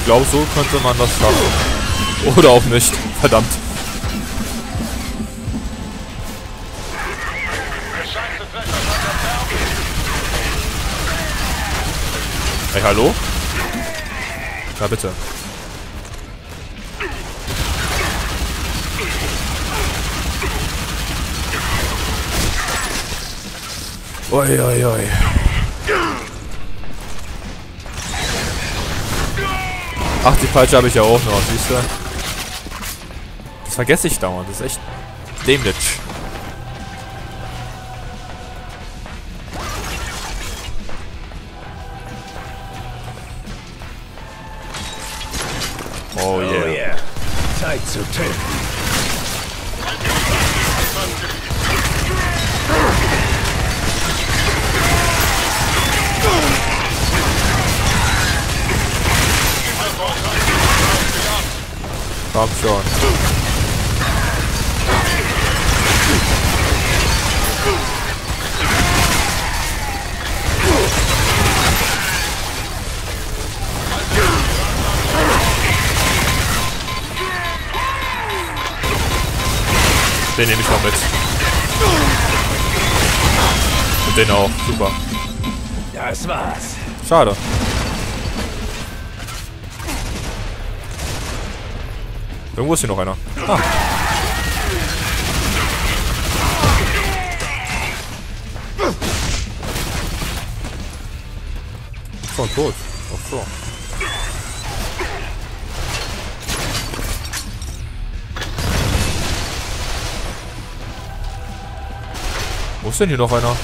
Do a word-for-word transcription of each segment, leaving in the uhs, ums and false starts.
Ich glaube, so könnte man das schaffen. Oder auch nicht. Verdammt. Hey, hallo? Ja, bitte. Oi, oi, oi. Ach, die falsche habe ich ja auch noch, siehst du? Das vergesse ich dauernd, das ist echt dämlich. Oh yeah. Oh yeah. Zeit zu töten. Komm schon. Den nehme ich noch mit. Und den auch. Super. Das war's. Schade. Irgendwo ist hier noch einer. Ah. Schon tot. Ach so. Wo ist denn hier noch einer?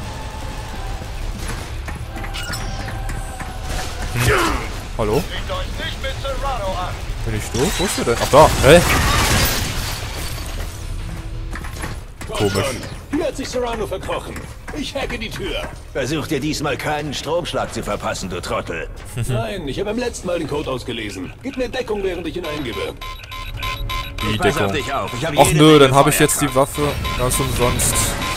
Hm. Hallo? Bin ich doof? Wo ist der denn? Ach da. Hä? Komisch. Hier hat sich Serrano verkrochen. Ich hacke die Tür. Versuch dir diesmal keinen Stromschlag zu verpassen, du Trottel. Nein, ich habe beim letzten Mal den Code ausgelesen. Gib mir Deckung, während ich ihn eingebe. Die Deckung. Ach nö, dann habe ich jetzt die Waffe ganz umsonst.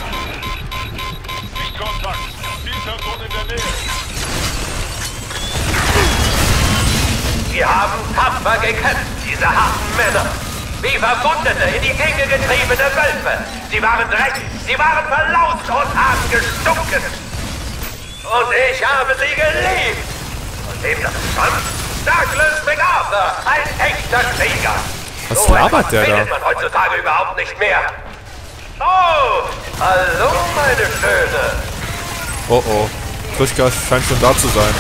Wir haben tapfer gekämpft, diese harten Männer. Wie Verwundete in die Enge getriebene Wölfe. Sie waren dreckig, sie waren verlaust und haben gestunken. Und ich habe sie geliebt. Und dem das stand Douglas MacArthur, ein echter Krieger. Was so labert der da? findet man heutzutage überhaupt nicht mehr. Oh, hallo meine Schöne. Oh oh. Frischka scheint schon da zu sein.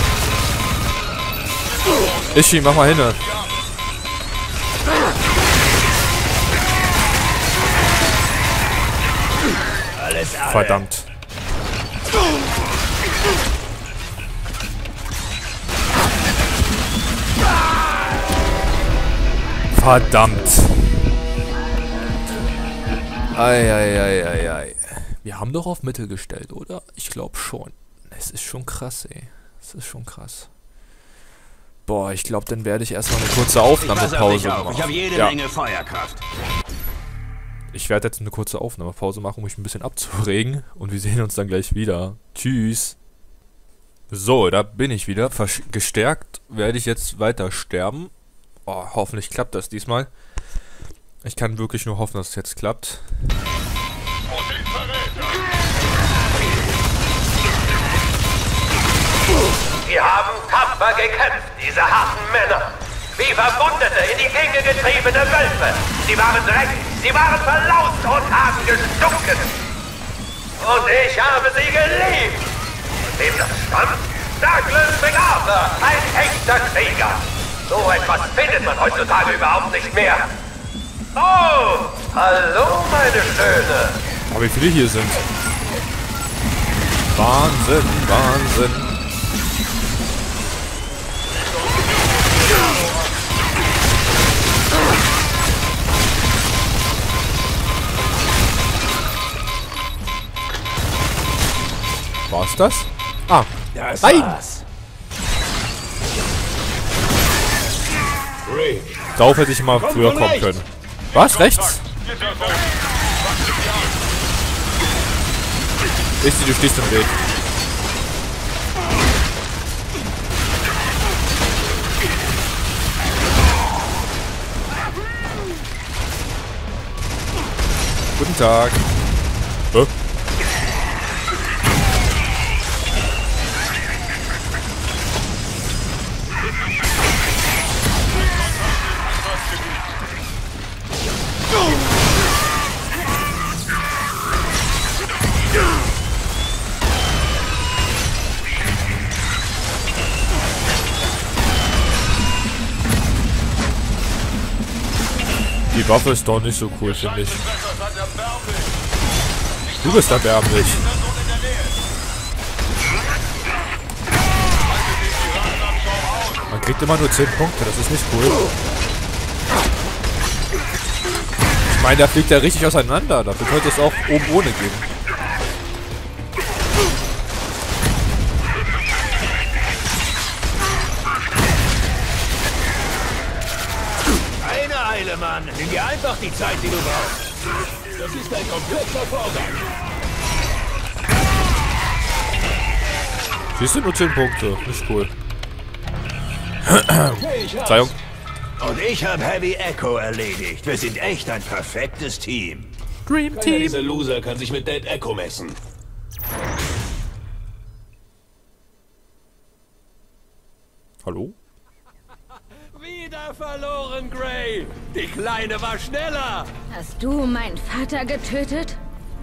Ishi, mach mal hin. Alles alle. Verdammt. Verdammt. Ei, ei, ei, ei, ei. Wir haben doch auf Mittel gestellt, oder? Ich glaube schon. Es ist schon krass, ey. Es ist schon krass. Boah, ich glaube, dann werde ich erstmal eine kurze Aufnahmepause machen. Ich habe jede ja. Menge Feuerkraft. Ich werde jetzt eine kurze Aufnahmepause machen, um mich ein bisschen abzuregen. Und wir sehen uns dann gleich wieder. Tschüss. So, da bin ich wieder. Versch gestärkt werde ich jetzt weiter sterben. Oh, hoffentlich klappt das diesmal. Ich kann wirklich nur hoffen, dass es jetzt klappt. Wir haben tapfer gekämpft, diese harten Männer. Wie Verwundete in die Enge getriebene Wölfe. Sie waren dreckig, sie waren verlaust und haben gestunken. Und ich habe sie geliebt. Und wem das stand? Douglas MacArthur, ein echter Krieger. So etwas findet man heutzutage überhaupt nicht mehr. Oh, hallo meine Schöne. Aber wie viele hier sind. Wahnsinn, Wahnsinn. War's das? Ah, Das nein! war's. Darauf hätte ich mal früher kommen können. Was? Rechts? Ich sehe, du stehst im Weg. Tag. Hä? Die Waffe ist doch nicht so cool, finde ich. Du bist erbärmlich. Man kriegt immer nur zehn Punkte, das ist nicht cool. Ich meine, da fliegt er richtig auseinander. Dafür könnte es auch oben ohne gehen. Keine Eile, Mann. Nimm dir einfach die Zeit, die du brauchst. Das ist ein kompletter Vorgang. Siehst du, nur zehn Punkte. Nicht cool. Okay, ich hab's. Verzeihung. Und ich habe Heavy Echo erledigt. Wir sind echt ein perfektes Team. Dream Keiner Team. dieser Loser kann sich mit Dead Echo messen. Hallo? Wieder verloren, Gray! Die Kleine war schneller! Hast du meinen Vater getötet?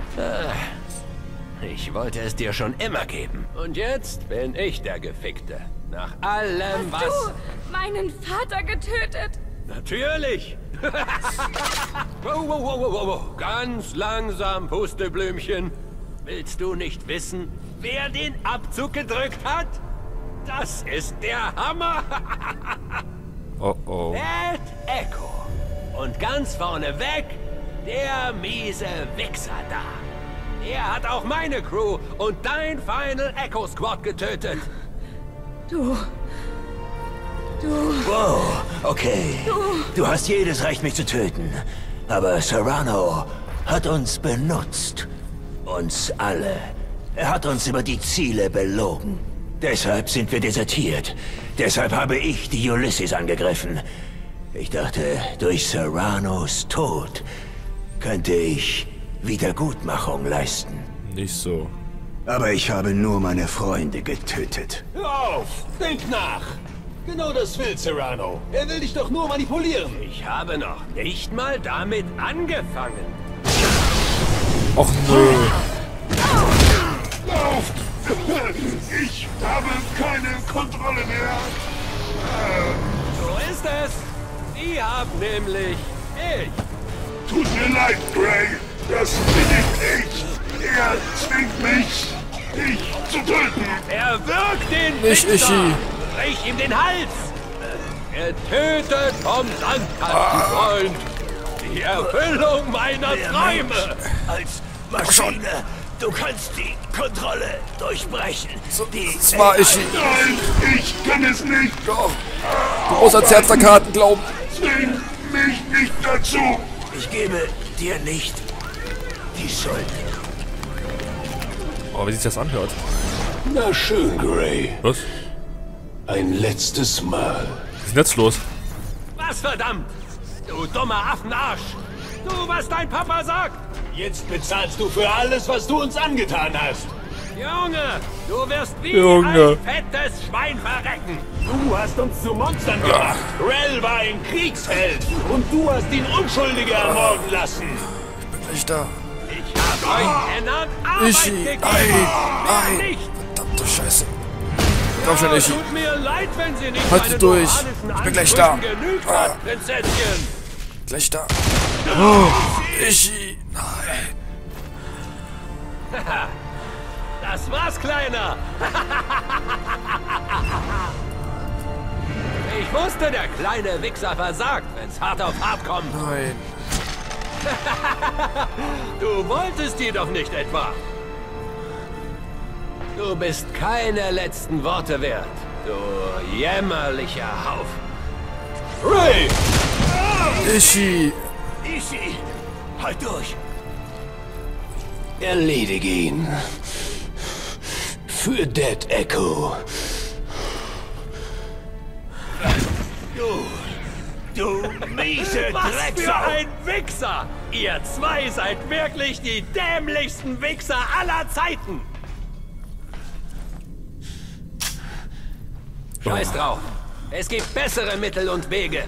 Ich wollte es dir schon immer geben. Und jetzt bin ich der Gefickte. Nach allem, was... Du meinen Vater getötet? Natürlich! wow, wow, wow, wow, wow. Ganz langsam, Pusteblumenchen. Willst du nicht wissen, wer den Abzug gedrückt hat? Das ist der Hammer! Oh oh. Dead Echo. Und ganz vorne weg, der miese Wichser da. Er hat auch meine Crew und dein Final Echo Squad getötet. Du... Du... Wow, okay. Du hast jedes Recht, mich zu töten. Aber Serrano hat uns benutzt. Uns alle. Er hat uns über die Ziele belogen. Deshalb sind wir desertiert. Deshalb habe ich die Ulysses angegriffen. Ich dachte, durch Serranos Tod könnte ich Wiedergutmachung leisten. Nicht so. Aber ich habe nur meine Freunde getötet. Hör auf! Denk nach! Genau das will Serrano. Er will dich doch nur manipulieren. Ich habe noch nicht mal damit angefangen. Och nö. Lauft! Ich habe keine Kontrolle mehr. So ist es. Die haben nämlich ich. Tut mir leid, Gray. Das bin ich nicht. Er zwingt mich, dich zu töten. Er wirkt den Nicht Wichser. Ichi. Brich ihm den Hals. Er tötet vom Sandkastenfreund. Die Erfüllung meiner Träume. Als Maschine. Du kannst die Kontrolle durchbrechen. Die Das war ich. Nein, ich kann es nicht. Doch. Du musst ans Herz der Karten glauben. Zwing mich nicht dazu. Ich gebe dir nicht die Schuld. Oh, wie sich das anhört. Na schön, Gray. Was? Ein letztes Mal. Was ist denn jetzt los? Was verdammt? Du dummer Affenarsch. Du, was dein Papa sagt. Jetzt bezahlst du für alles, was du uns angetan hast. Junge, du wirst wie Junge. ein fettes Schwein verrecken. Du hast uns zu Monstern gemacht. Rel war ein Kriegsheld. Und du hast ihn Unschuldige ermorden lassen. Ich da. Ich hab euch Männern Arbeit Ichi. gegeben. Ei. Ihr Ei. nicht. Verdammte Scheiße. Komm schon, Ichi. Tut mir leid, wenn sie nicht Halt meine durch. moralischen Ich bin gleich da. Ansprüchen genügt hat, Prinzesschen. Gleich da. Oh. Ichi. Nein. Das war's, Kleiner. Ich wusste, der kleine Wichser versagt, wenn's hart auf hart kommt. Nein. Du wolltest jedoch nicht etwa. Du bist keine letzten Worte wert, du jämmerlicher Haufen. Ray! Ichi. Ishi, halt durch. Erledige ihn. Für Dead Echo. Du, du miese Was für Drecksau. ein Wichser! Ihr zwei seid wirklich die dämlichsten Wichser aller Zeiten! Scheiß drauf. Es gibt bessere Mittel und Wege.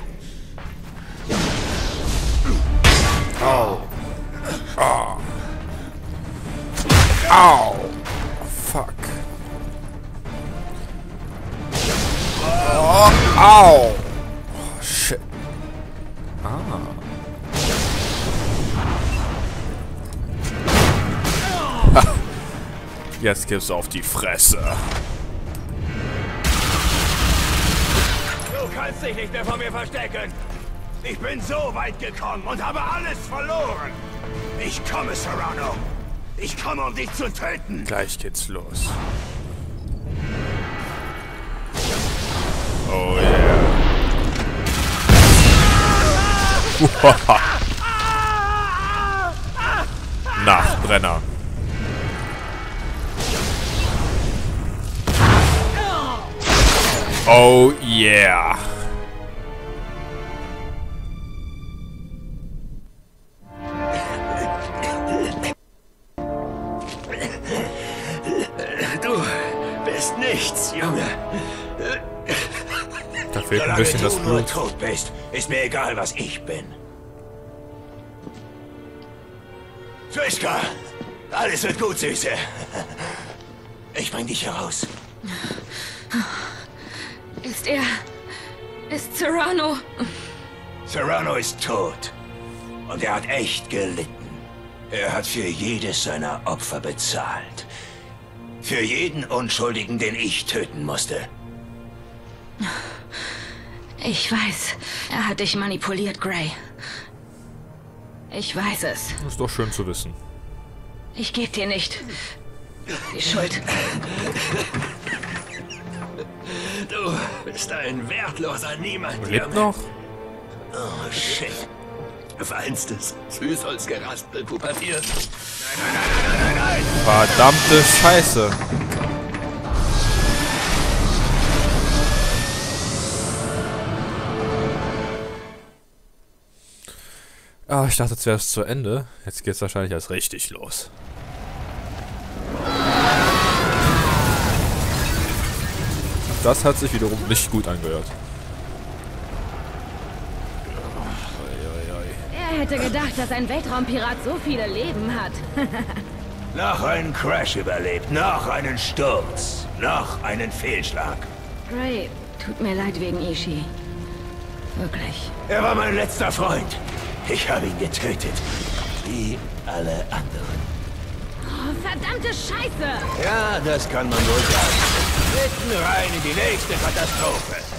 Au. Oh. Au. Fuck. Oh. Au. Oh, shit. Ah. Jetzt gibt's auf die Fresse. Du kannst dich nicht mehr vor mir verstecken. Ich bin so weit gekommen und habe alles verloren. Ich komme, Serrano. Ich komme, um dich zu töten. Gleich geht's los. Oh yeah. Nachbrenner. Oh yeah. Du bist nichts, Junge. Da fehlt ein Solange bisschen du das nur Blut. tot bist, ist mir egal, was ich bin. Triska, alles wird gut, Süße. Ich bring dich heraus. Ist er... Ist Serrano... Serrano ist tot. Und er hat echt gelitten. Er hat für jedes seiner Opfer bezahlt. Für jeden Unschuldigen, den ich töten musste. Ich weiß, er hat dich manipuliert, Gray. Ich weiß es. Das ist doch schön zu wissen. Ich gebe dir nicht die Schuld. Du bist ein wertloser Niemand, Lebt Junge. noch? Oh, shit. Feinstes Süßholzgeraspel pubertiert. Verdammte Scheiße. Ah, ich dachte zuerst zu Ende. Jetzt geht's wahrscheinlich erst richtig los. Das hat sich wiederum nicht gut angehört. Er hätte gedacht, dass ein Weltraumpirat so viele Leben hat. Noch einen Crash überlebt, noch einen Sturz, noch einen Fehlschlag. Gray, tut mir leid wegen Ishi. Wirklich. Er war mein letzter Freund. Ich habe ihn getötet. Wie alle anderen. Oh, verdammte Scheiße! Ja, das kann man wohl sagen. Mitten rein in die nächste Katastrophe.